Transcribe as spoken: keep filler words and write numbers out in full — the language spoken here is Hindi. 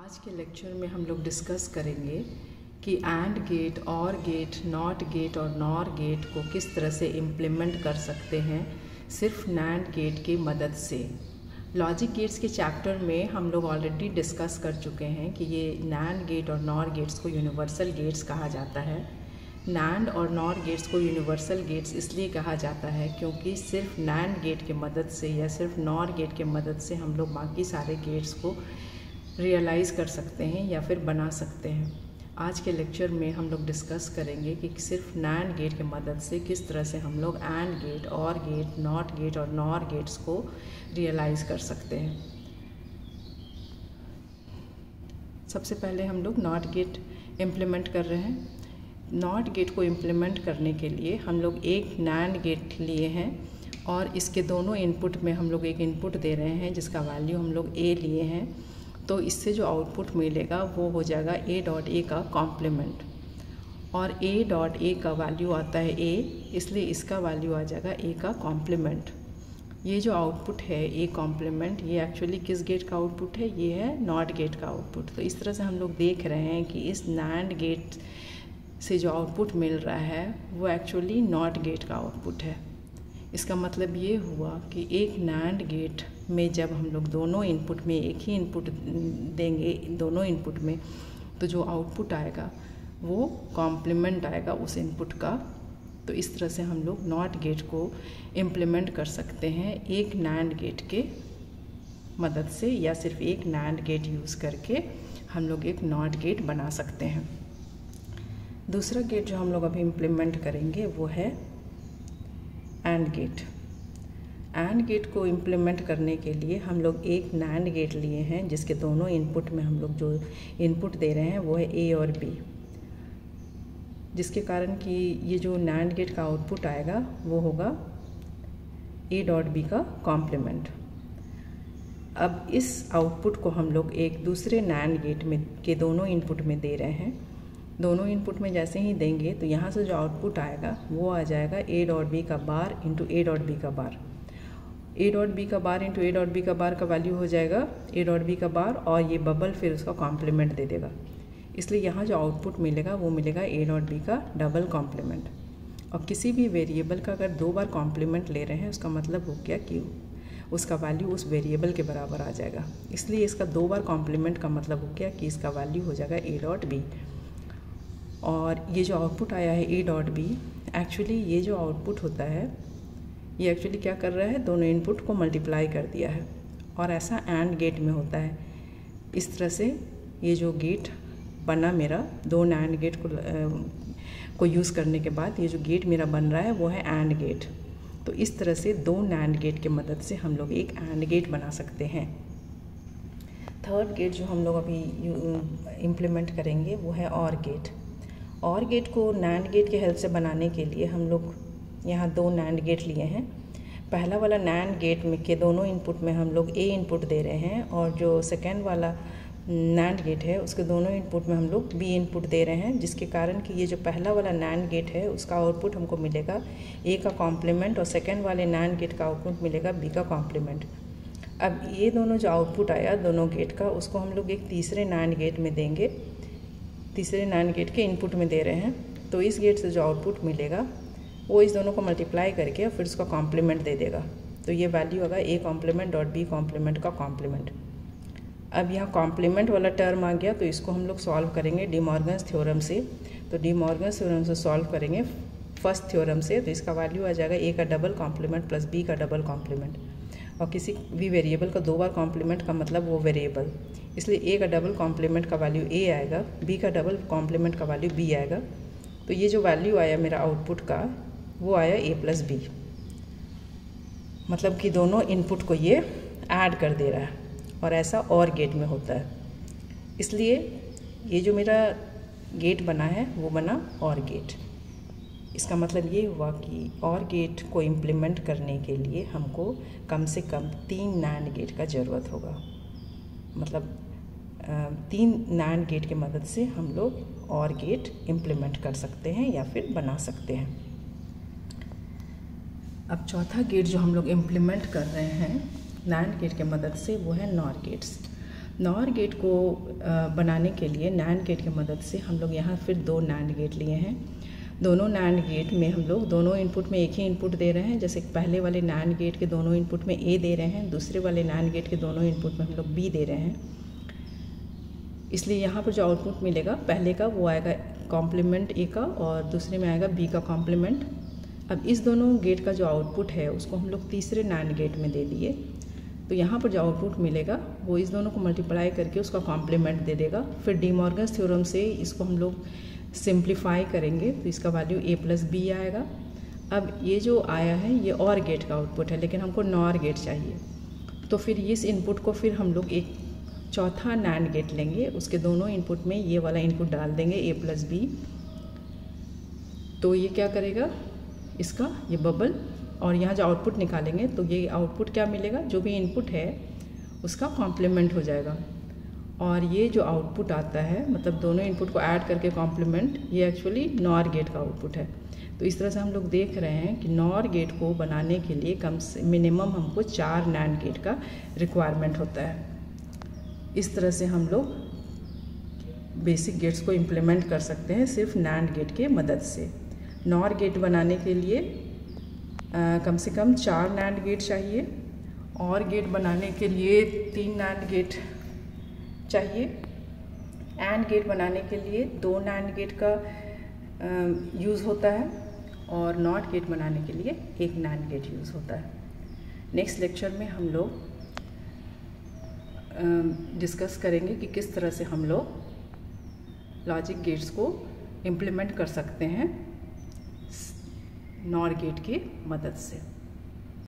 आज के लेक्चर में हम लोग डिस्कस करेंगे कि and gate, or gate, not gate और नॉर गेट को किस तरह से इम्प्लीमेंट कर सकते हैं सिर्फ नैंड गेट की मदद से। लॉजिक गेट्स के चैप्टर में हम लोग ऑलरेडी डिस्कस कर चुके हैं कि ये नैंड गेट और नॉर गेट्स को यूनिवर्सल गेट्स कहा जाता है। नैंड और नॉर गेट्स को यूनिवर्सल गेट्स इसलिए कहा जाता है क्योंकि सिर्फ नैंड गेट की मदद से या सिर्फ नॉर गेट की मदद से हम लोग बाकी सारे गेट्स को रियलाइज़ कर सकते हैं या फिर बना सकते हैं। आज के लेक्चर में हम लोग डिस्कस करेंगे कि सिर्फ नैंड गेट की मदद से किस तरह से हम लोग and gate, or gate, not gate और नॉर गेट्स को रियलाइज़ कर सकते हैं। सबसे पहले हम लोग नॉट गेट इम्प्लीमेंट कर रहे हैं। नॉट गेट को इम्प्लीमेंट करने के लिए हम लोग एक नैंड गेट लिए हैं और इसके दोनों इनपुट में हम लोग एक इनपुट दे रहे हैं जिसका वैल्यू हम लोग ए लिए हैं। तो इससे जो आउटपुट मिलेगा वो हो जाएगा ए डॉट ए का कॉम्प्लीमेंट, और ए डॉट ए का वैल्यू आता है ए, इसलिए इसका वैल्यू आ जाएगा ए का कॉम्प्लीमेंट। ये जो आउटपुट है ए कॉम्प्लीमेंट, ये एक्चुअली किस गेट का आउटपुट है? ये है नॉट गेट का आउटपुट। तो इस तरह से हम लोग देख रहे हैं कि इस नैंड गेट से जो आउटपुट मिल रहा है वो एक्चुअली नॉट गेट का आउटपुट है। इसका मतलब ये हुआ कि एक नैंड गेट में जब हम लोग दोनों इनपुट में एक ही इनपुट देंगे, दोनों इनपुट में, तो जो आउटपुट आएगा वो कॉम्प्लीमेंट आएगा उस इनपुट का। तो इस तरह से हम लोग नॉट गेट को इम्प्लीमेंट कर सकते हैं एक नैंड गेट के मदद से, या सिर्फ एक नैंड गेट यूज़ करके हम लोग एक नॉट गेट बना सकते हैं। दूसरा गेट जो हम लोग अभी इम्प्लीमेंट करेंगे वो है एंड गेट। एंड गेट को इम्प्लीमेंट करने के लिए हम लोग एक नैंड गेट लिए हैं जिसके दोनों इनपुट में हम लोग जो इनपुट दे रहे हैं वो है ए और बी, जिसके कारण कि ये जो नैंड गेट का आउटपुट आएगा वो होगा ए डॉट बी का कॉम्प्लीमेंट। अब इस आउटपुट को हम लोग एक दूसरे नैंड गेट में के दोनों इनपुट में दे रहे हैं। दोनों इनपुट में जैसे ही देंगे तो यहाँ से जो आउटपुट आएगा वो आ जाएगा ए डॉट बी का bar into A dot B का बार। ए डॉट बी का bar into A dot B का बार का वैल्यू हो जाएगा ए डॉट बी का बार, और ये बबल फिर उसका कॉम्प्लीमेंट दे देगा। इसलिए यहाँ जो आउटपुट मिलेगा वो मिलेगा ए डॉट बी का डबल कॉम्प्लीमेंट। और किसी भी वेरिएबल का अगर दो बार कॉम्प्लीमेंट ले रहे हैं उसका मतलब हो गया कि उसका वैल्यू उस वेरिएबल के बराबर आ जाएगा। इसलिए इसका दो बार कॉम्प्लीमेंट का मतलब हो गया कि इसका वैल्यू हो जाएगा ए डॉट बी। और ये जो आउटपुट आया है ए डॉट बी, एक्चुअली ये जो आउटपुट होता है ये एक्चुअली क्या कर रहा है, दोनों इनपुट को मल्टीप्लाई कर दिया है। और ऐसा एंड गेट में होता है। इस तरह से ये जो गेट बना मेरा, दो नैंड गेट को को यूज़ करने के बाद ये जो गेट मेरा बन रहा है वो है एंड गेट। तो इस तरह से दो नैंड गेट की मदद से हम लोग एक एंड गेट बना सकते हैं। थर्ड गेट जो हम लोग अभी इम्प्लीमेंट करेंगे वो है और गेट। और गेट को नैंड गेट के हेल्प से बनाने के लिए हम लोग यहाँ दो नैंड गेट लिए हैं। पहला वाला नैंड गेट में के दोनों इनपुट में हम लोग ए इनपुट दे रहे हैं, और जो सेकेंड वाला नैंड गेट है उसके दोनों इनपुट में हम लोग बी इनपुट दे रहे हैं, जिसके कारण कि ये जो पहला वाला नैंड गेट है उसका आउटपुट हमको मिलेगा ए का कॉम्प्लीमेंट, और सेकेंड वाले नैंड गेट का आउटपुट मिलेगा बी का कॉम्प्लीमेंट। अब ये दोनों जो आउटपुट आया दोनों गेट का, उसको हम लोग एक तीसरे नैंड गेट में देंगे। तीसरे नैंड गेट के इनपुट में दे रहे हैं, तो इस गेट से जो आउटपुट मिलेगा वो इस दोनों को मल्टीप्लाई करके और फिर उसका कॉम्प्लीमेंट दे देगा। तो ये वैल्यू होगा A complement dot B complement का कॉम्प्लीमेंट। अब यहाँ कॉम्प्लीमेंट वाला टर्म आ गया, तो इसको हम लोग सॉल्व करेंगे डी मॉर्गन्स थ्योरम से। तो डी मॉर्गन्स थ्योरम से सॉल्व करेंगे फर्स्ट थ्योरम से, तो इसका वैल्यू आ जाएगा ए का डबल कॉम्प्लीमेंट प्लस बी का डबल कॉम्प्लीमेंट। और किसी भी वेरिएबल का दो बार कॉम्प्लीमेंट का मतलब वो वेरिएबल, इसलिए ए का डबल कॉम्प्लीमेंट का वैल्यू ए आएगा, बी का डबल कॉम्प्लीमेंट का वैल्यू बी आएगा। तो ये जो वैल्यू आया मेरा आउटपुट का वो आया ए प्लस बी, मतलब कि दोनों इनपुट को ये ऐड कर दे रहा है। और ऐसा और गेट में होता है, इसलिए ये जो मेरा गेट बना है वो बना और गेट। इसका मतलब ये हुआ कि और गेट को इम्प्लीमेंट करने के लिए हमको कम से कम तीन नैंड गेट का ज़रूरत होगा। मतलब तीन नैंड गेट की मदद से हम लोग और गेट इम्प्लीमेंट कर सकते हैं या फिर बना सकते हैं। अब चौथा गेट जो हम लोग इम्प्लीमेंट कर रहे हैं नैंड गेट के मदद से वो है नॉर गेट्स। नॉर गेट को बनाने के लिए नैंड गेट की मदद से हम लोग यहाँ फिर दो नैंड गेट लिए हैं। दोनों नैंड गेट में हम लोग दोनों इनपुट में एक ही इनपुट दे रहे हैं। जैसे पहले वाले नैंड गेट के दोनों इनपुट में ए दे रहे हैं, दूसरे वाले नैंड गेट के दोनों इनपुट में हम लोग बी दे रहे हैं। इसलिए यहाँ पर जो आउटपुट मिलेगा पहले का वो आएगा कॉम्प्लीमेंट ए का और दूसरे में आएगा बी का कॉम्प्लीमेंट। अब इस दोनों गेट का जो आउटपुट है उसको हम लोग तीसरे नैंड गेट में दे दिए, तो यहाँ पर जो आउटपुट मिलेगा वो इस दोनों को मल्टीप्लाई करके उसका कॉम्प्लीमेंट दे देगा। फिर डी मॉर्गन्स थ्योरम से इसको हम लोग सिंप्लीफाई करेंगे तो इसका वैल्यू ए प्लस बी आएगा। अब ये जो आया है ये और गेट का आउटपुट है, लेकिन हमको नॉर गेट चाहिए, तो फिर इस इनपुट को फिर हम लोग एक चौथा नैंड गेट लेंगे, उसके दोनों इनपुट में ये वाला इनपुट डाल देंगे ए प्लस बी। तो ये क्या करेगा, इसका ये बबल, और यहाँ जो आउटपुट निकालेंगे तो ये आउटपुट क्या मिलेगा, जो भी इनपुट है उसका कॉम्प्लीमेंट हो जाएगा। और ये जो आउटपुट आता है मतलब दोनों इनपुट को ऐड करके कॉम्प्लीमेंट, ये एक्चुअली नॉर गेट का आउटपुट है। तो इस तरह से हम लोग देख रहे हैं कि नॉर गेट को बनाने के लिए कम से मिनिमम हमको चार नैंड गेट का रिक्वायरमेंट होता है। इस तरह से हम लोग बेसिक गेट्स को इम्प्लीमेंट कर सकते हैं सिर्फ नैंड गेट के मदद से। नॉर गेट बनाने के लिए आ, कम से कम चार नैंड गेट चाहिए, और गेट बनाने के लिए तीन नैंड गेट चाहिए, एंड गेट बनाने के लिए दो नैंड गेट का यूज़ होता है, और नॉट गेट बनाने के लिए एक नैंड गेट यूज़ होता है। नेक्स्ट लेक्चर में हम लोग डिस्कस करेंगे कि किस तरह से हम लोग लॉजिक गेट्स को इम्प्लीमेंट कर सकते हैं नॉर गेट की मदद से।